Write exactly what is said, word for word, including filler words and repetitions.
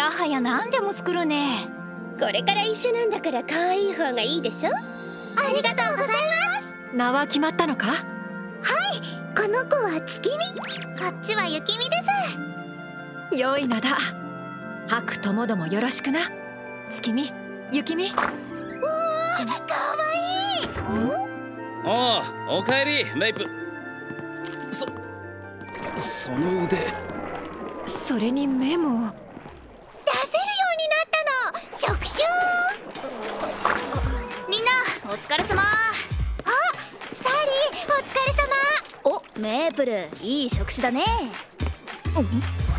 はや何でも作るね。 これから一緒なんだから可愛い方がいいでしょ。 ありがとうございます。 名は決まったのか？ はい、この子は月見、こっちは雪見です。 良い名だ。白ともどもよろしくな。月見、雪見。 うわー、かわいい。 おう、おかえりメイプ。そその腕、 それに目も出せるようになったの。触手。 みんなお疲れ様。 あ、サリーお疲れ様。 お、メープルいい触手だね。うん